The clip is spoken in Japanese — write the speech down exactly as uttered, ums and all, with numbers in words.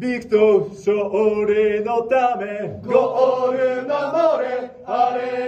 ビクト勝利のためゴール守れハレ